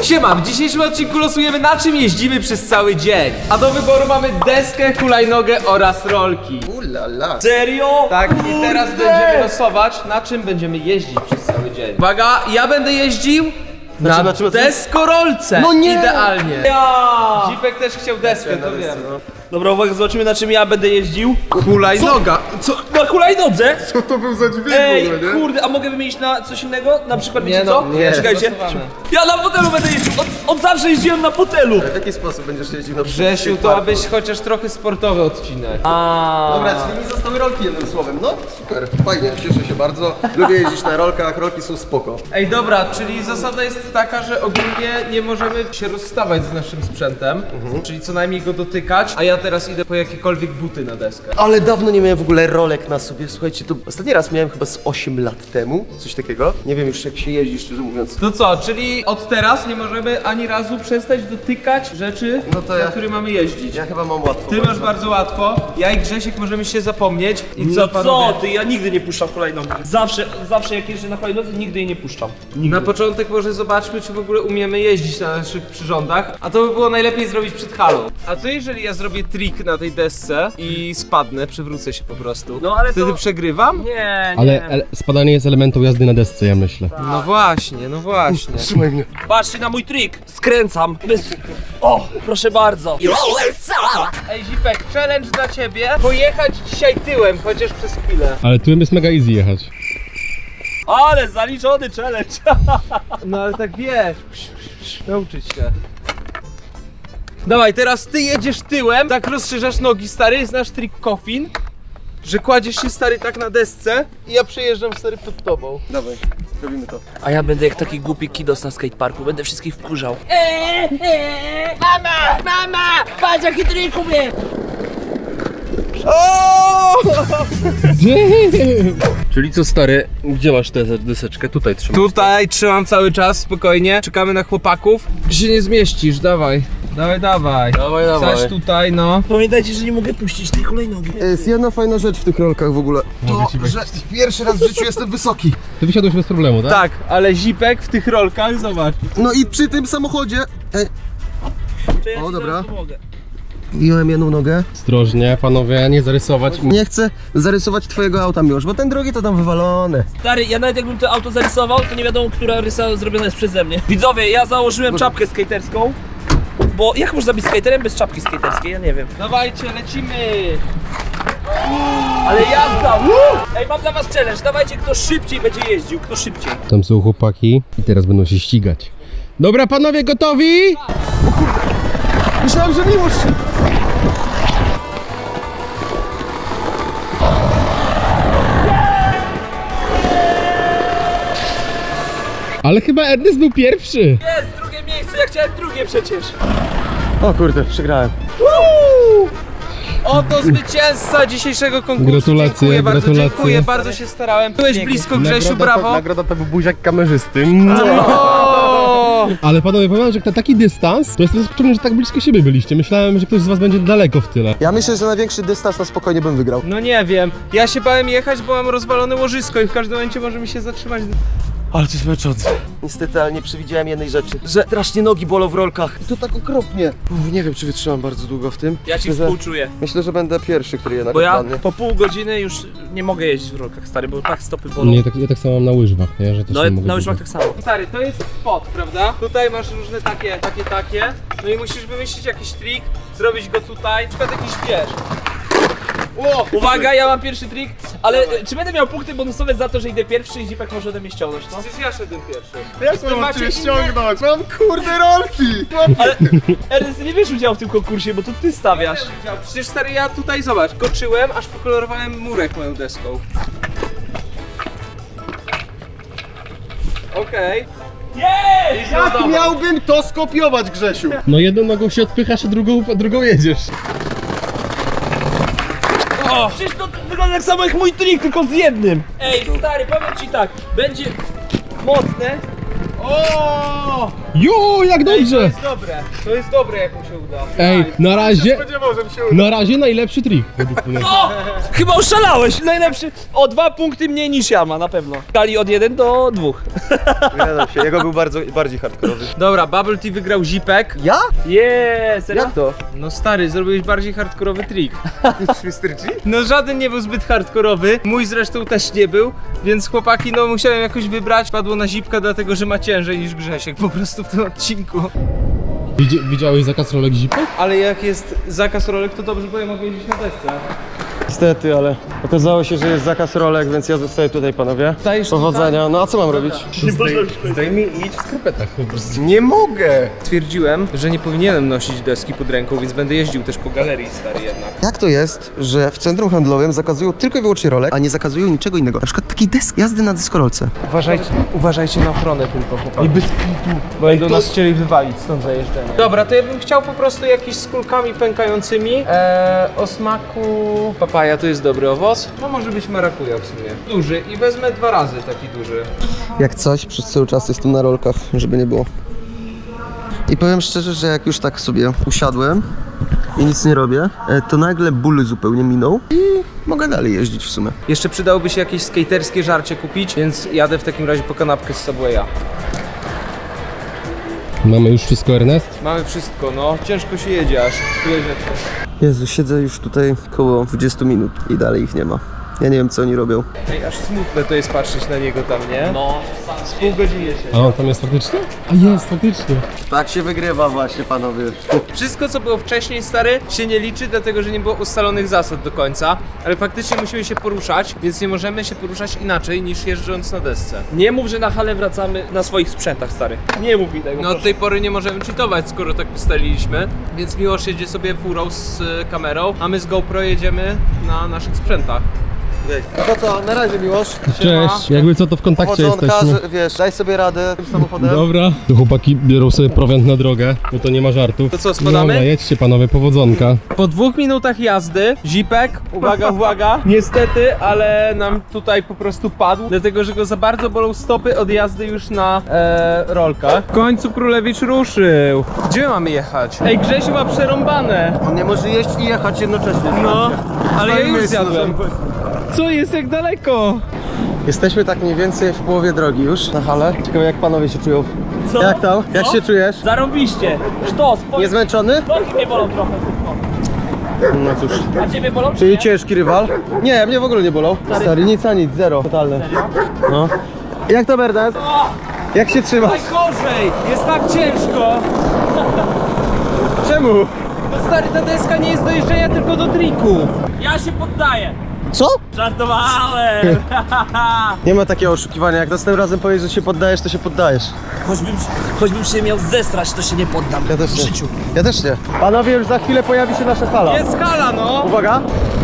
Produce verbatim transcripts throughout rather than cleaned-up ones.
Siema, w dzisiejszym odcinku losujemy, na czym jeździmy przez cały dzień. A do wyboru mamy deskę, hulajnogę oraz rolki. Ulala. Serio? Tak, i teraz będziemy losować, na czym będziemy jeździć przez cały dzień. Uwaga, ja będę jeździł na, na czym, deskorolce. No nie! Idealnie. Ja! Zipek też chciał deskę, to wiem. No. Dobra, uwaga, zobaczymy, na czym ja będę jeździł. Hulajnoga. Co? Na hulajnodze? Co to był za dźwięk Ej, w ogóle, nie? kurde, a mogę wymienić na coś innego? Na przykład, wiecie Nie, co? no, nie. Czekajcie. Losowane. Ja na fotelu będę jeździł. Od, od zawsze jeździłem na fotelu. W jaki sposób będziesz jeździł na Grzesiu, to abyś chociaż trochę sportowy odcinek. A. Dobra, czyli mi zostały rolki jednym słowem. No super, fajnie, cieszę się bardzo. Lubię jeździć na rolkach, rolki są spoko. Ej, dobra, czyli zasada jest taka, że ogólnie nie możemy się rozstawać z naszym sprzętem, mhm. czyli co najmniej go dotykać, a ja teraz idę po jakiekolwiek buty na deskę. Ale dawno nie miałem w ogóle rolek na sobie, słuchajcie, to ostatni raz miałem chyba z osiem lat temu, coś takiego. Nie wiem już jak się jeździ, szczerze mówiąc. To co, czyli od teraz nie możemy ani razu przestać dotykać rzeczy, No to na ja- które mamy jeździć. Ja chyba mam łatwo. Ty masz bardzo łatwo, ja i Grzesiek możemy się zapomnieć. I co, No panowie? co ty, ja nigdy nie puszczam hulajnogi. Zawsze, zawsze jak jeżdżę na hulajnodze, nigdy jej nie puszczam. Nigdy. Na początek może zobaczmy, czy w ogóle umiemy jeździć na naszych przyrządach, a to by było najlepiej zrobić przed halą. A co jeżeli ja zrobię trik na tej desce i spadnę, przewrócę się po prostu? No, ale Wtedy to- przegrywam? Nie, nie. Ale ele spadanie jest elementem jazdy na desce, ja myślę. No właśnie, no właśnie. Trzymaj mnie. Patrzcie na mój trik. Skręcam. Bez... O, proszę bardzo. Ej Zipek, challenge dla ciebie. Pojechać dzisiaj tyłem, chociaż przez chwilę. Ale tyłem jest mega easy jechać. Ale zaliczony challenge. No ale tak wiesz, nauczyć się. Dawaj, teraz ty jedziesz tyłem, tak rozszerzasz nogi, stary, znasz trik coffin, że kładziesz się, stary, tak na desce i ja przejeżdżam, stary, pod tobą. Dawaj, robimy to. A ja będę jak taki głupi kidos na skateparku, będę wszystkich wkurzał. Mama! Mama! Patrz jaki trik umie! Czyli co, stary, gdzie masz tę deseczkę? Tutaj trzymasz. Tutaj trzymam cały czas, spokojnie, czekamy na chłopaków. Się nie zmieścisz, dawaj, dawaj, dawaj. Dawaj, dawaj. Stać tutaj, no. Pamiętajcie, że nie mogę puścić tej hulajnogi. Jest jedna fajna rzecz w tych rolkach w ogóle. To, że pierwszy raz w życiu jestem wysoki. Ty wysiadłeś bez problemu, tak? Tak, ale Zipek w tych rolkach, zobacz. No i przy tym samochodzie... Ej, Ja O, ci dobra. zaraz pomogę. wziąłem jedną nogę. Ostrożnie, panowie, nie zarysować. Nie chcę zarysować twojego auta, Miłosz, bo ten drugi to tam wywalone. Stary, ja nawet jakbym to auto zarysował, to nie wiadomo, która rysa zrobiona jest przeze mnie. Widzowie, ja założyłem czapkę skaterską. Bo jak można być skaterem bez czapki skaterskiej? Ja nie wiem. Dawajcie, lecimy. Ale jazda! Woo! Ej, mam dla was challenge. Dawajcie, kto szybciej będzie jeździł, kto szybciej. Tam są chłopaki i teraz będą się ścigać. Dobra, panowie, gotowi? Myślałem, że Miłosz... Ale chyba Ernest był pierwszy. Jest, drugie miejsce, ja chciałem drugie przecież. O kurde, przegrałem. Oto zwycięzca dzisiejszego konkursu. Gratulacje, Dziękuję bardzo, gratulacje. dziękuję, bardzo się starałem. Byłeś blisko, Grzesiu, Nagroda brawo. To, nagroda to był buziak kamerzysty. O! Ale panowie, powiem, że na taki dystans, to jestem zaskoczony, że tak blisko siebie byliście. Myślałem, że ktoś z was będzie daleko w tyle. Ja myślę, że największy dystans na spokojnie bym wygrał. No nie wiem, ja się bałem jechać, bo mam rozwalone łożysko i w każdym momencie może mi się zatrzymać. Ale to jest męczące. Niestety, ale nie przewidziałem jednej rzeczy. Że strasznie nogi bolą w rolkach. I to tak okropnie. Uf, nie wiem, czy wytrzymam bardzo długo w tym. Ja ci Myślę, że- współczuję. Myślę, że będę pierwszy, który jednak Bo ja odpadnie. po pół godziny już nie mogę jeździć w rolkach, stary, bo tak stopy bolą. Nie, tak, ja tak samo mam na łyżwach, nie? Że też No nie mogę na łyżwach długo. tak samo. Stary, to jest spot, prawda? Tutaj masz różne takie, takie, takie. No i musisz wymyślić jakiś trik, zrobić go tutaj, na przykład jakiś, wiesz. Ło! Uwaga, ja mam pierwszy trik, ale e, czy będę miał punkty bonusowe za to, że idę pierwszy i Zipek może ode mnie ściągnąć, no? Przecież ja szedłem pierwszy. Jak Wy macie inne- ściągnąć? Mam kurde rolki! Ale Ernest, nie bierz udziału w tym konkursie, bo to ty stawiasz. Przecież stary, ja tutaj, zobacz, koczyłem, aż pokolorowałem murek moją deską. Okej. Jej! Jak miałbym to skopiować, Grzesiu? No jedną nogą się odpychasz, a drugą, a drugą jedziesz. O! Przecież to wygląda tak samo jak mój trik, tylko z jednym. Ej, stary, powiem ci tak, będzie mocne. O! Jo, jak To dobrze! jest dobre, to jest dobre jak mu się uda. Ej, na razie, Spodziewał, że mi się uda. na razie najlepszy trik. według mnie. O! Chyba oszalałeś! Najlepszy. O dwa punkty mniej niż ja ma na pewno. Skali od jeden do dwóch. Zgadzam się, jego był bardzo, bardziej hardkorowy. Dobra, Bubble Tea wygrał Zipek. Ja? Jest! Jak to? No stary, zrobiłeś bardziej hardkorowy trik. mister G? No żaden nie był zbyt hardkorowy, mój zresztą też nie był, więc chłopaki, no musiałem jakoś wybrać. Padło na Zipka, dlatego że ma ciężej niż Grzesiek po prostu w tym odcinku. Widzi, widziałeś zakaz rolek zipek? Ale jak jest zakaz rolek, to dobrze, bo ja mogę jeździć na desce. Niestety, ale okazało się, że jest zakaz rolek, więc ja zostaję tutaj, panowie. Stajesz Powodzenia. No a co mam robić? Zdejmij i idź w skarpetach po prostu. Nie mogę! Stwierdziłem, że nie powinienem nosić deski pod ręką, więc będę jeździł też po galerii, stary, jednak. Jak to jest, że w centrum handlowym zakazują tylko i wyłącznie rolek, a nie zakazują niczego innego? Na przykład takiej deski, jazdy na deskorolce. Uważajcie, uważajcie na ochronę tylko, chłopaki. I bez pitu, bo będą nas chcieli wywalić stąd zajeżdżenia. Dobra, to ja bym chciał po prostu jakiś z kulkami pękającymi. Eee, o smaku papaja to jest dobry owoc. No może być marakuja w sumie. Duży i wezmę dwa razy taki duży. Jak coś, przez cały czas jestem na rolkach, żeby nie było. I powiem szczerze, że jak już tak sobie usiadłem i nic nie robię, e, to nagle ból zupełnie minął i mogę dalej jeździć w sumie. Jeszcze przydałoby się jakieś skaterskie żarcie kupić, więc jadę w takim razie po kanapkę z Subwaya. Mamy już wszystko, Ernest? Mamy wszystko, no. Ciężko się jedzie aż. Tyle rzeczy. Jezu, siedzę już tutaj koło dwudziestu minut i dalej ich nie ma. Ja nie wiem, co oni robią. Ej, aż smutne to jest patrzeć na niego tam, nie? No. Z pół godziny się. A on tam jest faktycznie? A jest, faktycznie. Tak się wygrywa właśnie, panowie. Wszystko, co było wcześniej, stary, się nie liczy, dlatego że nie było ustalonych zasad do końca, ale faktycznie musimy się poruszać, więc nie możemy się poruszać inaczej niż jeżdżąc na desce. Nie mów, że na halę wracamy na swoich sprzętach, stary. Nie mów mi tego. No od tej pory nie możemy cheatować, skoro tak ustaliliśmy, więc Miłosz jedzie sobie furą z y, kamerą, a my z GoPro jedziemy na naszych sprzętach. To co, na razie, Miłosz. Cześć, jakby co to w kontakcie Powodzonka, jesteśmy. że, wiesz, daj sobie radę tym samochodem. Dobra. To chłopaki biorą sobie prowiant na drogę, bo to nie ma żartów. To co, spadamy? Dobra, jedźcie panowie, powodzonka. Po dwóch minutach jazdy, Zipek, uwaga, uwaga, niestety, ale nam tutaj po prostu padł, dlatego że go za bardzo bolą stopy od jazdy już na e, rolkach. W końcu Królewicz ruszył. Gdzie mamy jechać? Ej, Grzesiu ma przerąbane. On nie może jeść i jechać jednocześnie. No, ale ja już Jest, zjadłem. Co jest, jak daleko? Jesteśmy tak mniej więcej w połowie drogi już na halę. Ciekawe, jak panowie się czują. Co? Jak tam? Jak Co? się czujesz? Zarąbiście. Sztos, po... Niezmęczony? nogi mnie bolą trochę. No cóż. A ciebie bolą? czy Czyli nie? ciężki rywal? Nie, mnie w ogóle nie bolał. Stary, nic a nic, zero. Totalne. No. Jak to, Bernard? Jak się trzymasz? Najgorzej, jest tak ciężko. Czemu? No stary, ta deska nie jest do jeżdżenia, tylko do trików. Ja się poddaję. Co? Żartowałem. Nie ma takiego oszukiwania. Jak następnym razem powiesz, że się poddajesz, to się poddajesz. choćbym, choćbym się miał zestrać, to się nie poddam. Ja też w nie. życiu. Ja też nie. Panowie, już za chwilę pojawi się nasza hala. Jest skala, no. Uwaga.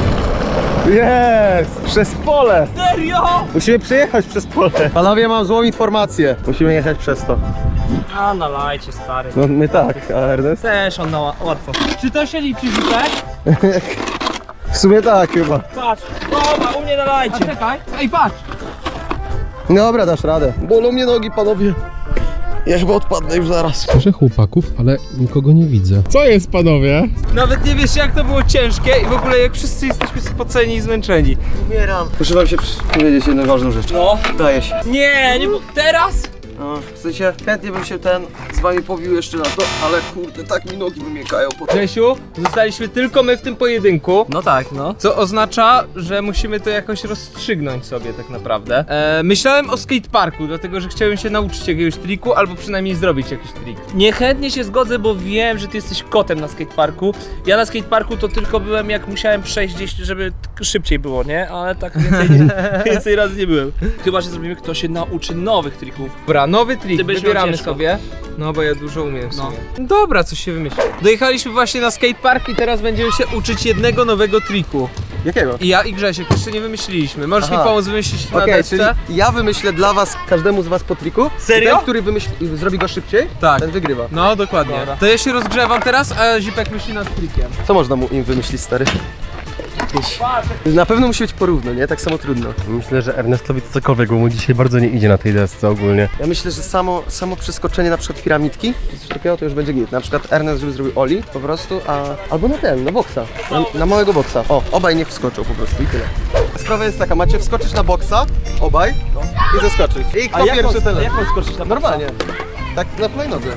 Jest! Przez pole! Serio? Musimy przejechać przez pole. Panowie, mam złą informację. Musimy jechać przez to. A nalajcie, stary. No my tak, a Ernest? Też on na łatwo. Czy to się liczy, Zipek? W sumie tak chyba. Patrz. Dobra, u mnie nalajcie. Czekaj, ej patrz. Dobra, dasz radę. Bolą mnie nogi, panowie. Ja chyba odpadnę już zaraz. Słyszę chłopaków, ale nikogo nie widzę. Co jest, panowie? Nawet nie wiesz, jak to było ciężkie i w ogóle jak wszyscy jesteśmy spoceni i zmęczeni. Umieram. Muszę wam się powiedzieć jedną ważną rzecz. No. Daje się. Nie, nie, teraz? No, w sensie, chętnie bym się ten z wami pobił jeszcze na to, ale kurde, tak mi nogi wymiękają po tym. Grzesiu, zostaliśmy tylko my w tym pojedynku. No tak, no. Co oznacza, że musimy to jakoś rozstrzygnąć sobie tak naprawdę. E, myślałem o skateparku, dlatego że chciałem się nauczyć jakiegoś triku, albo przynajmniej zrobić jakiś trik. Niechętnie się zgodzę, bo wiem, że ty jesteś kotem na skateparku. Ja na skateparku to tylko byłem, jak musiałem przejść gdzieś, żeby t- szybciej było, nie? Ale tak więcej, więcej razy nie byłem. Chyba, że zrobimy, kto się nauczy nowych trików. Dobra, nowy trik, Ty byś miał wybieramy ciężko. sobie. No bo ja dużo umiem w No. sumie. Dobra, coś się wymyśli. Dojechaliśmy właśnie na skatepark i teraz będziemy się uczyć jednego nowego triku. Jakiego? I ja i Grzesiek jeszcze nie wymyśliliśmy. Możesz Aha. mi pomóc wymyślić na Okej, desce? czyli ja wymyślę dla was, każdemu z was po triku. Serio? Ten, który wymyśli, zrobi go szybciej, Tak. ten wygrywa. No, dokładnie. Dobra. To ja się rozgrzewam teraz, a Zipek myśli nad trikiem. Co można mu im wymyślić, stary? jakieś. Na pewno musi być porówno, nie? Tak samo trudno. Myślę, że Ernestowi to cokolwiek, bo mu dzisiaj bardzo nie idzie na tej desce ogólnie. Ja myślę, że samo, samo przeskoczenie na przykład piramidki, czy coś takiego, to już będzie git. Na przykład Ernest, żeby zrobił Oli po prostu, a... albo na ten, na boksa. Na, na małego boksa. O, obaj nie wskoczą po prostu i tyle. Sprawa jest taka, macie wskoczyć na boksa, obaj, i zaskoczyć. I kto pierwszy ten jak mam skoczyć na Normalnie. Tak na hulajnodze.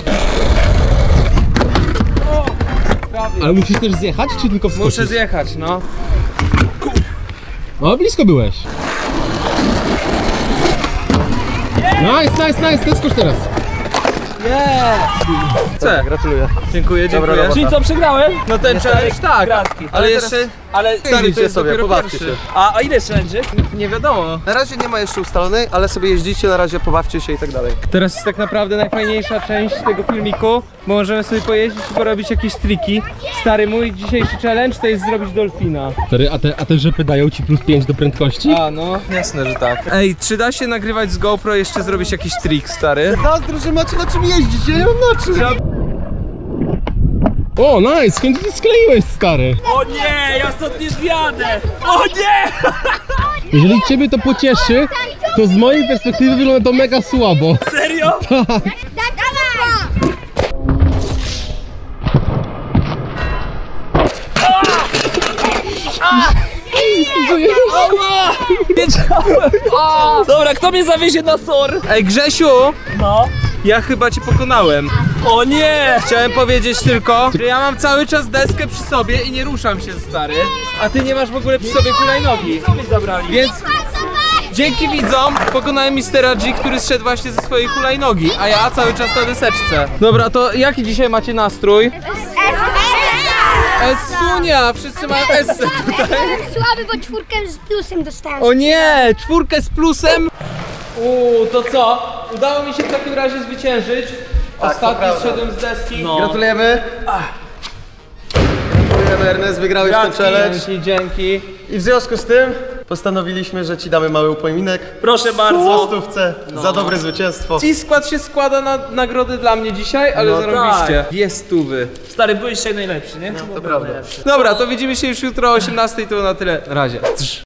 Ale musisz też zjechać, czy tylko wskoczyć? Muszę zjechać, no. O, blisko byłeś. Nice, nice, nice, ten skocz teraz. Chcę. Gratuluję. Dziękuję, Dobra dziękuję. robota. Czyli co, przegrałem? No ten challenge tak, Gratki. ale teraz- jeszcze Ale Stary, to Jeździcie jest sobie, dopiero pobawcie pierwszy. się. A, a ile challenge? nie wiadomo. Na razie nie ma jeszcze ustalonej, ale sobie jeździcie, na razie pobawcie się i tak dalej. Teraz jest tak naprawdę najfajniejsza część tego filmiku, bo możemy sobie pojeździć i porobić jakieś triki. Stary, mój dzisiejszy challenge to jest zrobić dolfina. Stary, a te, a te rzepy dają ci plus pięć do prędkości? A no, jasne, że tak. Ej, czy da się nagrywać z GoPro i jeszcze zrobić jakiś trik, stary? Zazdro, że macie na czym jeździć, ja nie mam na czym. O, nice, kiedy ty skleiłeś, stary. O nie, ja stąd nie zjadę! O nie! Jeżeli ciebie to pocieszy, to z mojej perspektywy wygląda to mega słabo. Serio? Tak. Wiedziałem! O! Dobra, kto mnie zawiezie na sor? Ej, Grzesiu, No. ja chyba cię pokonałem. O nie! Chciałem powiedzieć tylko, że ja mam cały czas deskę przy sobie i nie ruszam się, stary. A ty nie masz w ogóle przy sobie hulajnogi. Co mi zabrali? Więc dzięki widzom pokonałem mistera G, który zszedł właśnie ze swojej hulajnogi, a ja cały czas na deseczce. Dobra, to jaki dzisiaj macie nastrój? Essunia! Wszyscy mają Essę tutaj. Słaby, bo czwórkę z plusem dostałem. O nie! Czwórkę z plusem! Uuu, to co? Udało mi się w takim razie zwyciężyć. Ostatni zszedłem z deski. No. Gratulujemy. Gratulujemy, Ernest, wygrałeś ten challenge. Dzięki, dzięki. I w związku z tym postanowiliśmy, że ci damy mały upominek. Proszę Po bardzo. stówce za dobre zwycięstwo. Ci skład się składa na nagrody dla mnie dzisiaj, ale No zarobiście. Dwie stówy. Stary, byłeś dzisiaj najlepszy, nie? To prawda. Dobra, to widzimy się już jutro o osiemnastej, to na tyle. Na razie.